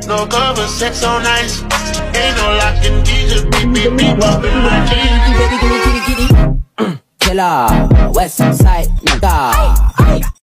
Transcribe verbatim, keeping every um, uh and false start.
No cover, sex on ice. Ain't no locking keys, just beep, beep, beep up in my jeans. Killer, West Side, nigga.